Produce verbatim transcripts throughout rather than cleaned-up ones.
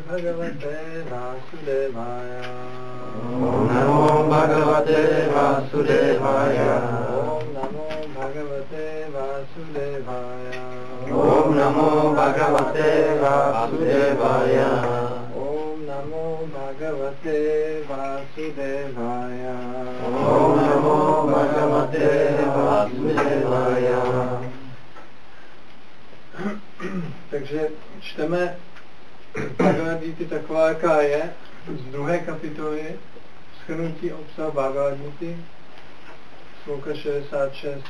Bhagavate Vasudevaya. Om Namo Bhagavate Vasudevaya. Om Namo Bhagavate Vasudevaya. Om Namo Bhagavate Vasudevaya. Om Namo Bhagavate Vasudevaya. Om Namo Bhagavate Vasudevaya. Takže čteme Bhagavad Gita taková, jaká je, z druhé kapitoly, shrnutí obsahu Bhagavad Gita, sloka šedesát šest.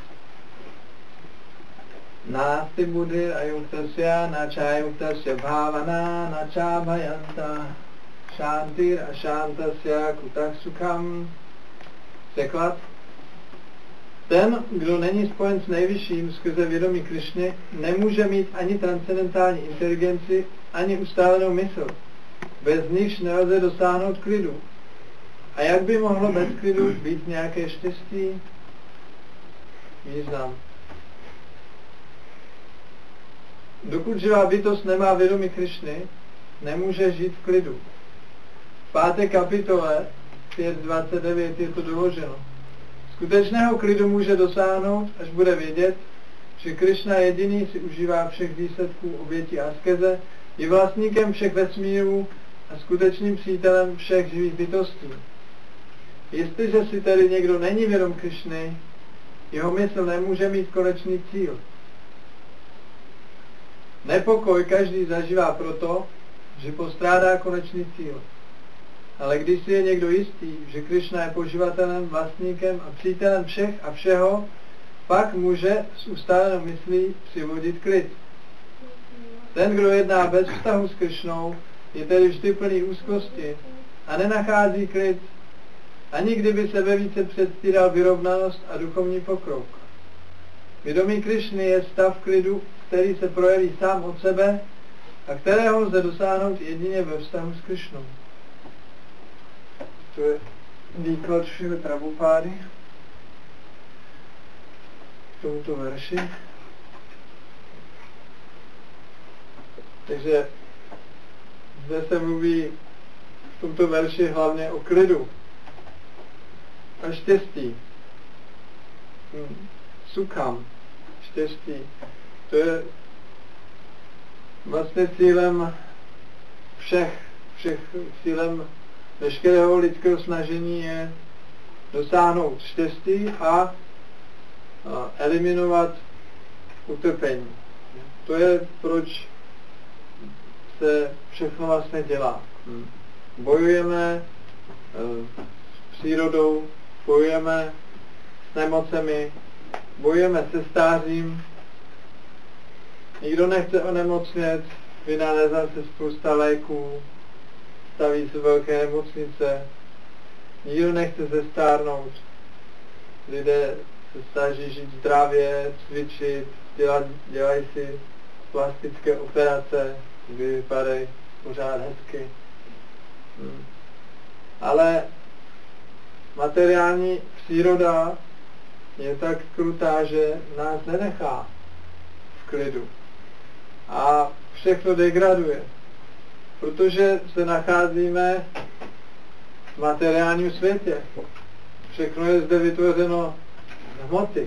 Násti buddhi ayuktasya načayuktasya bhavana načabhayanta shantir ashantasya kutah sukham. Překlad. Ten, kdo není spojen s nejvyšším skrze vědomí Krišny, nemůže mít ani transcendentální inteligenci, ani ustálenou mysl. Bez nichž nelze dosáhnout klidu. A jak by mohlo bez klidu být nějaké štěstí? Význam. Dokud živá bytost nemá vědomí Krišny, nemůže žít v klidu. V páté kapitole pět dvacet devět je to doloženo. Skutečného klidu může dosáhnout, až bude vědět, že Krišna jediný si užívá všech výsledků oběti askeze, je vlastníkem všech vesmírů a skutečným přítelem všech živých bytostí. Jestliže si tedy někdo není vědom Krišny, jeho mysl nemůže mít konečný cíl. Nepokoj každý zažívá proto, že postrádá konečný cíl. Ale když si je někdo jistý, že Krišna je poživatelem, vlastníkem a přítelem všech a všeho, pak může s ustálenou myslí přivodit klid. Ten, kdo jedná bez vztahu s Krišnou, je tedy vždy plný úzkosti a nenachází klid, ani kdyby se ve více předstíral vyrovnanost a duchovní pokrok. Vědomí Krišny je stav klidu, který se projeví sám od sebe a kterého lze dosáhnout jedině ve vztahu s Krišnou. To je výklad Šrily Prabhupády k tomuto verši. Takže zde se mluví v tomto verši hlavně o klidu a štěstí. Hmm. Sukham, štěstí. To je vlastně cílem všech, všech cílem veškerého lidského snažení je dosáhnout štěstí a, a eliminovat utrpení. To je, proč se všechno vlastně dělá. Bojujeme s přírodou, bojujeme s nemocemi, bojujeme se stářím. Nikdo nechce onemocnět, vynalézá se spousta léků, staví se velké nemocnice. Nikdo nechce zestárnout. Lidé se snaží žít zdravě, cvičit, dělat, dělají si plastické operace, kdy vypadají pořád hezky. Hmm. Ale materiální příroda je tak krutá, že nás nenechá v klidu. A všechno degraduje. Protože se nacházíme v materiálním světě. Všechno je zde vytvořeno z hmoty.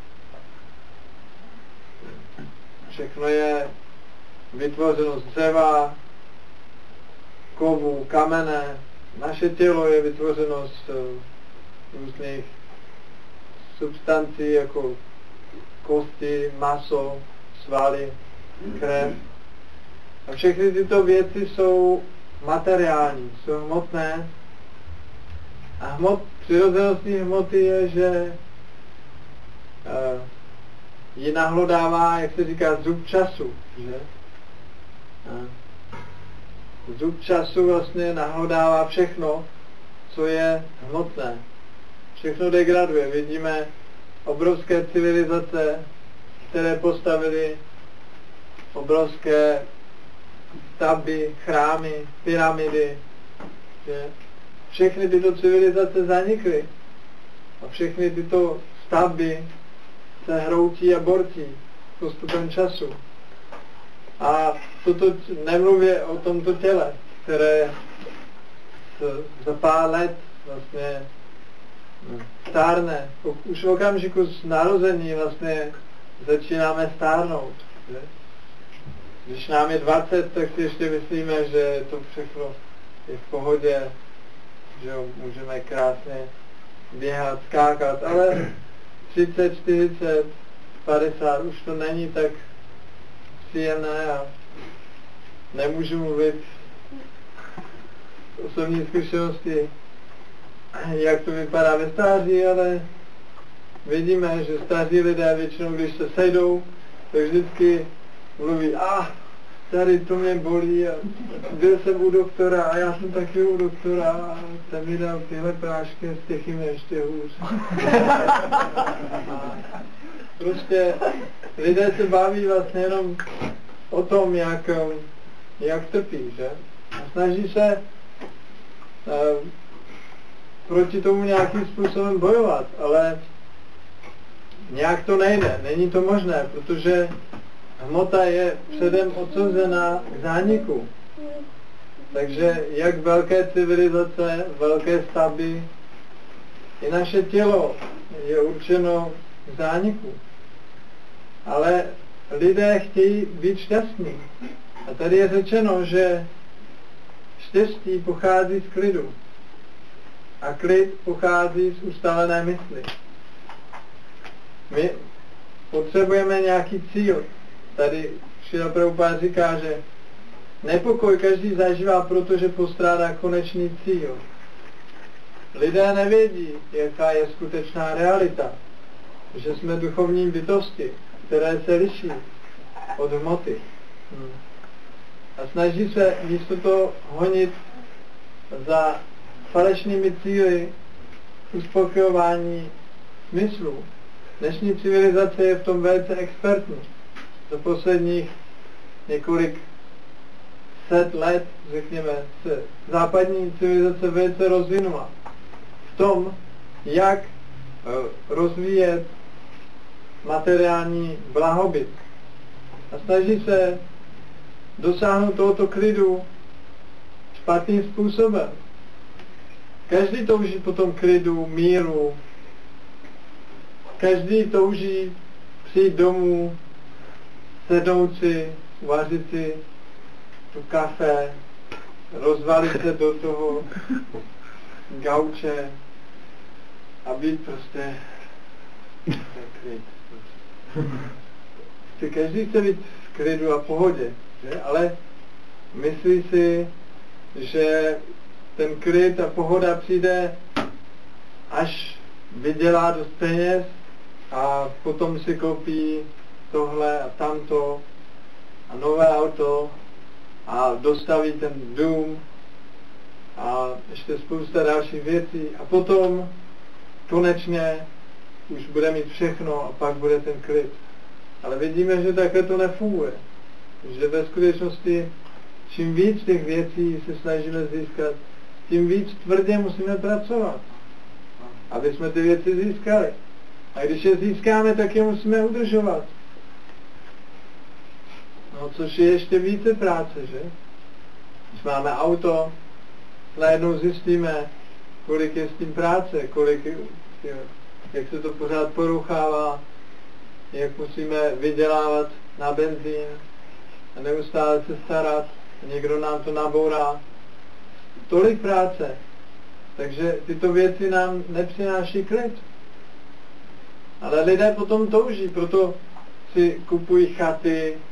Všechno je vytvořeno z dřeva, kovů, kamene. Naše tělo je vytvořeno z různých substancí jako kosti, maso, svaly, krev. A všechny tyto věci jsou materiální, jsou hmotné. A hmot, přirozenostní hmoty je, že uh, ji nahlodává, jak se říká, zub času. Že? Uh, zub času vlastně nahlodává všechno, co je hmotné. Všechno degraduje. Vidíme obrovské civilizace, které postavily obrovské stavby, chrámy, pyramidy. Že? Všechny tyto civilizace zanikly. A všechny tyto stavby se hroutí a bortí postupem času. A toto nemluvě o tomto těle. které s, za pár let vlastně stárne. Už v okamžiku z narození vlastně začínáme stárnout. Že? Když nám je dvacet, tak si ještě myslíme, že to všechno je v pohodě, že jo, můžeme krásně běhat, skákat, ale třicet, čtyřicet, padesát už to není tak příjemné a nemůžu mluvit osobní zkušenosti, jak to vypadá ve stáří, ale vidíme, že staří lidé většinou, když se sejdou, tak vždycky mluví, a ah, tady to mě bolí a byl jsem u doktora a já jsem taky u doktora a ten mi dal tyhle prášky a z těch jim ještě hůř. Prostě lidé se baví vlastně jenom o tom, jak, jak trpí, že? A snaží se uh, proti tomu nějakým způsobem bojovat, ale nějak to nejde, není to možné, protože hmota je předem odsouzená k zániku. Takže jak velké civilizace, velké stavby, i naše tělo je určeno k zániku. Ale lidé chtějí být šťastní. A tady je řečeno, že štěstí pochází z klidu. A klid pochází z ustálené mysli. My potřebujeme nějaký cíl. Tady Šrila Prabhupáda říká, že nepokoj každý zažívá, protože postrádá konečný cíl. Lidé nevědí, jaká je skutečná realita. Že jsme duchovní bytosti, které se liší od hmoty. Hmm. A snaží se místo toho honit za falešnými cíli uspokojování smyslů. Dnešní civilizace je v tom velice expertní. Za posledních několik set let, řekněme, se západní civilizace velice rozvinula v tom, jak rozvíjet materiální blahobyt. A snaží se dosáhnout tohoto klidu špatným způsobem. Každý touží po tom klidu, míru. Každý touží přijít domů, sednout si, uvařit si tu kafe, rozvalit se do toho gauče a být prostě ten klid. Každý chce být v klidu a pohodě, že? Ale myslí si, že ten klid a pohoda přijde, až vydělá dost peněz a potom si koupí tohle a tamto a nové auto a dostaví ten dům a ještě spousta dalších věcí a potom konečně už bude mít všechno a pak bude ten klid. Ale vidíme, že takhle to nefunguje. Že ve skutečnosti čím víc těch věcí se snažíme získat, tím víc tvrdě musíme pracovat, aby jsme ty věci získali. A když je získáme, tak je musíme udržovat. No, což je ještě více práce, že? Když máme auto, najednou zjistíme, kolik je s tím práce, kolik, jak se to pořád poruchává, jak musíme vydělávat na benzín a neustále se starat, někdo nám to nabourá. Tolik práce. Takže tyto věci nám nepřináší klid. Ale lidé potom touží, proto si kupují chaty,